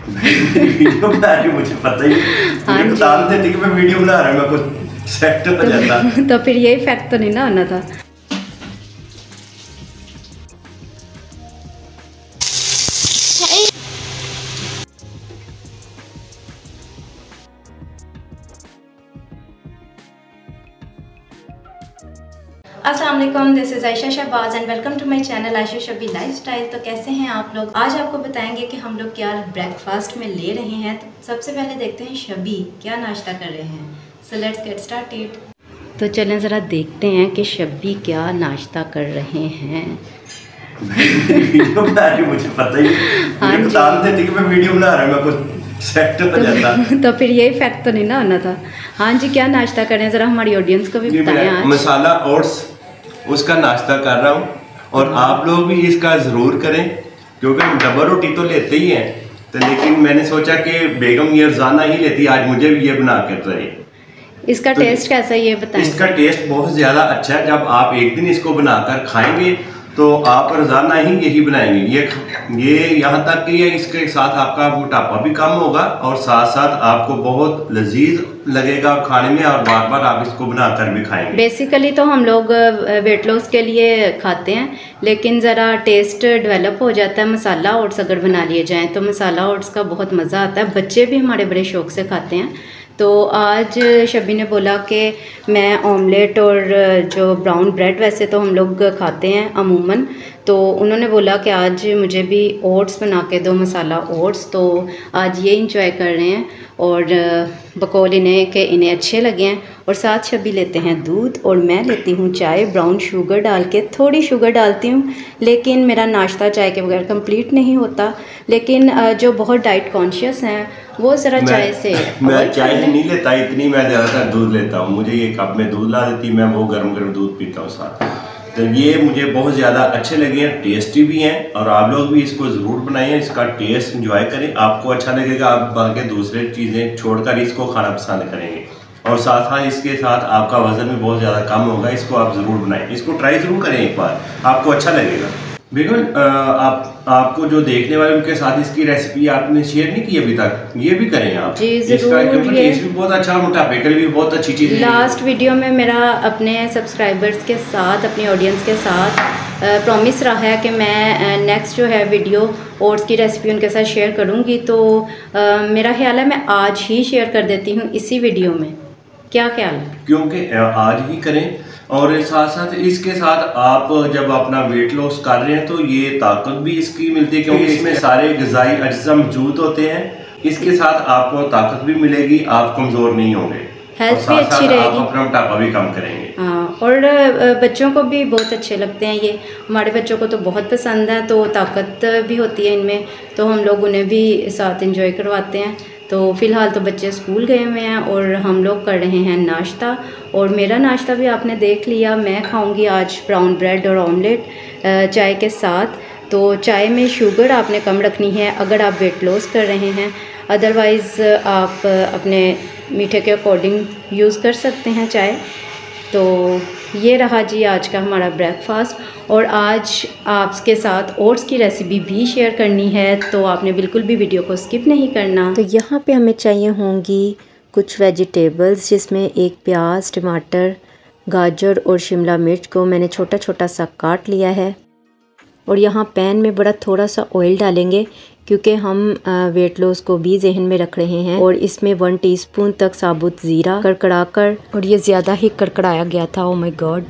Video बना रही मुझे पता ही हाँ मुझे बता नहीं देती कि मैं वीडियो बना रहा हूँ, मैं कुछ सेट हो जाता। तो फिर ये इफेक्ट तो नहीं ना आना था। अस्सलाम वालेकुम, this is Ayesha Shahbaz and welcome to my channel Ayesha Shabi lifestyle. तो कैसे हैं आप लोग? आज आपको बताएंगे कि हम लोग क्या ब्रेकफास्ट में ले रहे हैं। तो सबसे पहले देखते हैं शबी क्या नाश्ता कर रहे हैं। So let's get started. तो चलें ज़रा देखते हैं कि शबी क्या नाश्ता कर रहे हैं। वीडियो बना रही मुझे पता ही हाँ मुझे बता नहीं देती कि मैं वीडियो बना रहा हूँ, मैं कुछ सेट हो जाता। तो फिर ये इफेक्ट तो नहीं ना आना था। हाँ जी, क्या नाश्ता कर रहे हैं ज़रा हमारी ऑडियंस को भी बताएं। आज मसाला ओट्स उसका नाश्ता कर रहा हूँ और आप लोग भी इसका ज़रूर करें, क्योंकि हम डबल रोटी तो लेते ही हैं, तो लेकिन मैंने सोचा कि बेगम ये रोज़ाना ही लेती, आज मुझे भी ये बना कर रहे। इसका तो टेस्ट कैसा है ये बताएं। इसका टेस्ट बहुत ज़्यादा अच्छा है। जब आप एक दिन इसको बनाकर खाएंगे तो आप रोज़ाना ही यही बनाएंगे। ये यहाँ तक कि इसके साथ आपका मोटापा भी कम होगा और साथ साथ आपको बहुत लजीज लगेगा खाने में, और बार बार आप इसको बनाकर भी खाएंगे। बेसिकली तो हम लोग वेट लॉस के लिए खाते हैं, लेकिन ज़रा टेस्ट डेवलप हो जाता है मसाला ओट्स अगर बना लिए जाएं तो। मसाला ओट्स का बहुत मज़ा आता है, बच्चे भी हमारे बड़े शौक से खाते हैं। तो आज शबी ने बोला कि मैं ऑमलेट और जो ब्राउन ब्रेड वैसे तो हम लोग खाते हैं अमूमन, तो उन्होंने बोला कि आज मुझे भी ओट्स बना के दो, मसाला ओट्स। तो आज ये इंजॉय कर रहे हैं और बकौल इन्हें कि इन्हें अच्छे लगे हैं। और साथ शबी लेते हैं दूध और मैं लेती हूँ चाय, ब्राउन शुगर डाल के। थोड़ी शुगर डालती हूँ, लेकिन मेरा नाश्ता चाय के बगैर कंप्लीट नहीं होता। लेकिन जो बहुत डाइट कॉन्शियस हैं वो ज़रा चाय से मैं चाय नहीं लेता इतनी, मैं ज़्यादातर दूध लेता हूँ। मुझे ये कप में दूध ला देती, मैं वो गर्म गर्म दूध पीता हूँ साथ। तो ये मुझे बहुत ज़्यादा अच्छे लगे हैं, टेस्टी भी हैं, और आप लोग भी इसको ज़रूर बनाइए, इसका टेस्ट एंजॉय करें, आपको अच्छा लगेगा। आप बाकी दूसरे चीज़ें छोड़कर इसको खाना पसंद करेंगे, और साथ साथ इसके साथ आपका वज़न भी बहुत ज़्यादा कम होगा। इसको आप ज़रूर बनाएं, इसको ट्राई ज़रूर करें एक बार, आपको अच्छा लगेगा। बिल्कुल। आपको जो देखने वाले उनके साथ इसकी रेसिपी आपने शेयर नहीं की अभी तक, ये भी करें आप जी इसका, क्योंकि ये टेस्ट भी बहुत अच्छा, मोटापे के लिए भी बहुत अच्छी चीज़ है। लास्ट वीडियो में मेरा अपने सब्सक्राइबर्स के साथ, अपनी ऑडियंस के साथ प्रॉमिस रहा है कि मैं नेक्स्ट जो है वीडियो ओट्स की रेसिपी उनके साथ शेयर करूँगी। तो मेरा ख्याल है मैं आज ही शेयर कर देती हूँ इसी वीडियो में। क्या ख्याल है? क्योंकि आज ही करें, और साथ साथ इसके साथ आप जब अपना वेट लॉस कर रहे हैं तो ये ताकत भी इसकी मिलती है, क्योंकि इसमें सारे ग़िज़ाई अज्जा मौजूद होते हैं। इसके साथ आपको ताकत भी मिलेगी, आप कमज़ोर नहीं होंगे, हेल्थ भी अच्छी रहेगी, आप अपना मोटापा भी कम करेंगे। हाँ, और बच्चों को भी बहुत अच्छे लगते हैं ये। हमारे बच्चों को तो बहुत पसंद है, तो ताकत भी होती है इनमें, तो हम लोग उन्हें भी साथ एंजॉय करवाते हैं। तो फ़िलहाल तो बच्चे स्कूल गए हुए हैं और हम लोग कर रहे हैं नाश्ता। और मेरा नाश्ता भी आपने देख लिया, मैं खाऊंगी आज ब्राउन ब्रेड और ऑमलेट चाय के साथ। तो चाय में शुगर आपने कम रखनी है अगर आप वेट लॉस कर रहे हैं, अदरवाइज़ आप अपने मीठे के अकॉर्डिंग यूज़ कर सकते हैं चाय। तो ये रहा जी आज का हमारा ब्रेकफास्ट, और आज आपके साथ ओट्स की रेसिपी भी शेयर करनी है, तो आपने बिल्कुल भी वीडियो को स्किप नहीं करना। तो यहाँ पे हमें चाहिए होंगी कुछ वेजिटेबल्स, जिसमें एक प्याज, टमाटर, गाजर और शिमला मिर्च को मैंने छोटा छोटा सा काट लिया है। और यहाँ पैन में बड़ा थोड़ा सा ऑयल डालेंगे, क्योंकि हम वेट लॉस को भी जहन में रख रहे हैं। और इसमें 1 टीस्पून तक साबुत ज़ीरा कड़कड़ाकर, और ये ज़्यादा ही कड़कड़ाया गया था, ओ माय गॉड।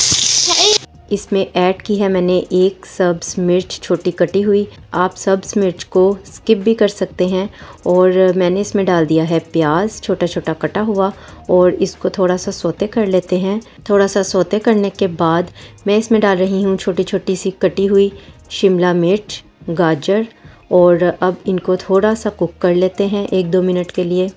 इसमें ऐड की है मैंने एक सब्ज़ मिर्च छोटी कटी हुई, आप सब्ज़ मिर्च को स्किप भी कर सकते हैं। और मैंने इसमें डाल दिया है प्याज छोटा छोटा कटा हुआ, और इसको थोड़ा सा सौते कर लेते हैं। थोड़ा सा सौते करने के बाद मैं इसमें डाल रही हूँ छोटी छोटी सी कटी हुई शिमला मिर्च, गाजर, और अब इनको थोड़ा सा कुक कर लेते हैं 1-2 मिनट के लिए।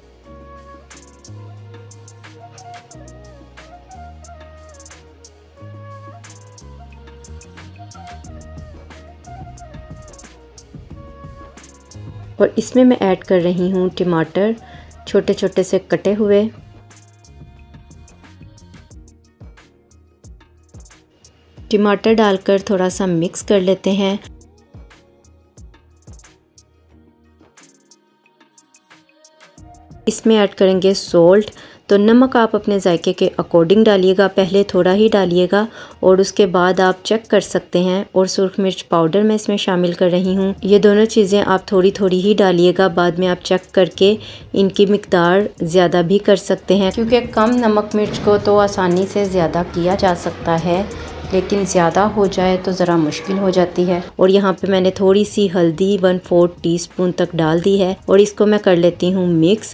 और इसमें मैं ऐड कर रही हूँ टमाटर छोटे छोटे से कटे हुए। टमाटर डालकर थोड़ा सा मिक्स कर लेते हैं। इसमें ऐड करेंगे सोल्ट। तो नमक आप अपने जायके के अकॉर्डिंग डालिएगा, पहले थोड़ा ही डालिएगा और उसके बाद आप चेक कर सकते हैं। और सुर्ख मिर्च पाउडर मैं इसमें शामिल कर रही हूँ। ये दोनों चीज़ें आप थोड़ी थोड़ी ही डालिएगा, बाद में आप चेक करके इनकी मिकदार ज़्यादा भी कर सकते हैं, क्योंकि कम नमक मिर्च को तो आसानी से ज़्यादा किया जा सकता है, लेकिन ज़्यादा हो जाए तो ज़रा मुश्किल हो जाती है। और यहाँ पे मैंने थोड़ी सी हल्दी 1/4 टीस्पून तक डाल दी है और इसको मैं कर लेती हूँ मिक्स।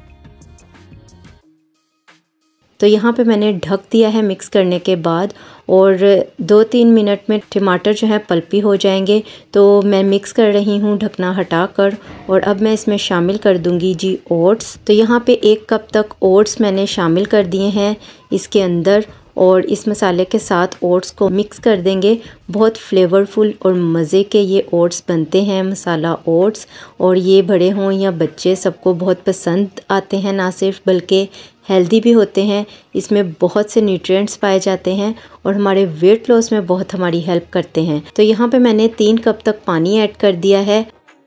तो यहाँ पे मैंने ढक दिया है मिक्स करने के बाद, और 2-3 मिनट में टमाटर जो है पल्पी हो जाएंगे। तो मैं मिक्स कर रही हूँ ढकना हटाकर, और अब मैं इसमें शामिल कर दूँगी जी ओट्स। तो यहाँ पे 1 कप तक ओट्स मैंने शामिल कर दिए हैं इसके अंदर, और इस मसाले के साथ ओट्स को मिक्स कर देंगे। बहुत फ्लेवरफुल और मज़े के ये ओट्स बनते हैं, मसाला ओट्स, और ये बड़े हों या बच्चे सबको बहुत पसंद आते हैं, ना सिर्फ बल्कि हेल्दी भी होते हैं। इसमें बहुत से न्यूट्रिएंट्स पाए जाते हैं और हमारे वेट लॉस में बहुत हमारी हेल्प करते हैं। तो यहाँ पे मैंने 3 कप तक पानी ऐड कर दिया है।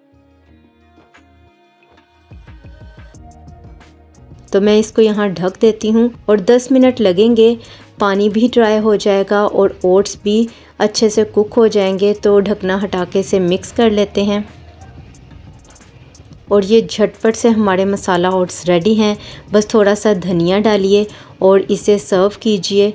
तो मैं इसको यहाँ ढक देती हूँ और 10 मिनट लगेंगे, पानी भी ड्राई हो जाएगा और ओट्स भी अच्छे से कुक हो जाएंगे। तो ढकना हटा के इसे मिक्स कर लेते हैं, और ये झटपट से हमारे मसाला ओट्स रेडी हैं। बस थोड़ा सा धनिया डालिए और इसे सर्व कीजिए।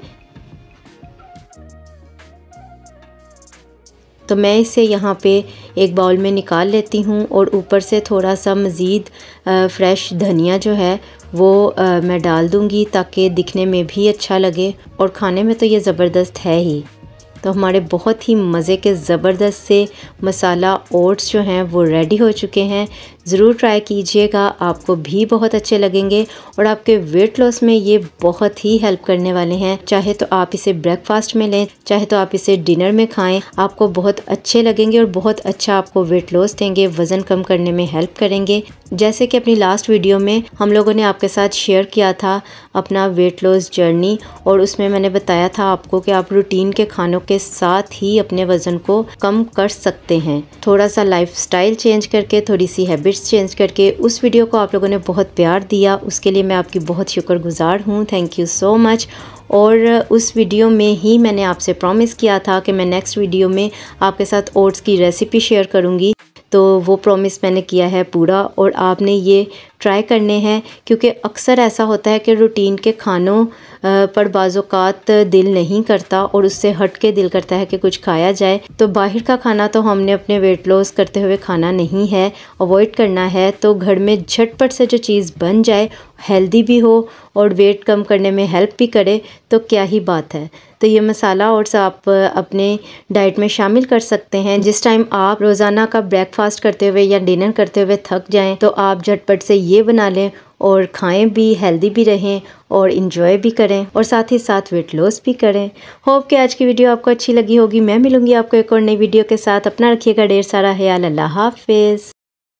तो मैं इसे यहाँ पे एक बाउल में निकाल लेती हूँ, और ऊपर से थोड़ा सा मज़ीद फ्रेश धनिया जो है वो मैं डाल दूँगी, ताकि दिखने में भी अच्छा लगे और खाने में तो ये ज़बरदस्त है ही। तो हमारे बहुत ही मज़े के ज़बरदस्त से मसाला ओट्स जो हैं वो रेडी हो चुके हैं। ज़रूर ट्राई कीजिएगा, आपको भी बहुत अच्छे लगेंगे और आपके वेट लॉस में ये बहुत ही हेल्प करने वाले हैं। चाहे तो आप इसे ब्रेकफास्ट में लें, चाहे तो आप इसे डिनर में खाएं, आपको बहुत अच्छे लगेंगे और बहुत अच्छा आपको वेट लॉस देंगे, वज़न कम करने में हेल्प करेंगे। जैसे कि अपनी लास्ट वीडियो में हम लोगों ने आपके साथ शेयर किया था अपना वेट लॉस जर्नी, और उसमें मैंने बताया था आपको कि आप रूटीन के खानों के साथ ही अपने वज़न को कम कर सकते हैं, थोड़ा सा लाइफस्टाइल चेंज करके, थोड़ी सी हैबिट्स चेंज करके। उस वीडियो को आप लोगों ने बहुत प्यार दिया, उसके लिए मैं आपकी बहुत शुक्रगुजार हूँ। Thank you so much. और उस वीडियो में ही मैंने आपसे प्रॉमिस किया था कि मैं नेक्स्ट वीडियो में आपके साथ ओट्स की रेसिपी शेयर करूँगी, तो वो प्रॉमिस मैंने किया है पूरा, और आपने ये ट्राई करने हैं, क्योंकि अक्सर ऐसा होता है कि रूटीन के खानों पर बाज़ौक़ात दिल नहीं करता और उससे हट के दिल करता है कि कुछ खाया जाए। तो बाहर का खाना तो हमने अपने वेट लॉस करते हुए खाना नहीं है, अवॉइड करना है। तो घर में झटपट से जो चीज़ बन जाए, हेल्दी भी हो और वेट कम करने में हेल्प भी करे, तो क्या ही बात है। तो ये मसाला ओट्स आप अपने डाइट में शामिल कर सकते हैं। जिस टाइम आप रोज़ाना का ब्रेकफास्ट करते हुए या डिनर करते हुए थक जाएं, तो आप झटपट से ये बना लें और खाएं भी, हेल्दी भी रहें और इन्जॉय भी करें, और साथ ही साथ वेट लॉस भी करें। होप कि आज की वीडियो आपको अच्छी लगी होगी। मैं मिलूंगी आपको एक और नई वीडियो के साथ। अपना रखिएगा ढेर सारा ख्याल। अल्लाह हाफिज़।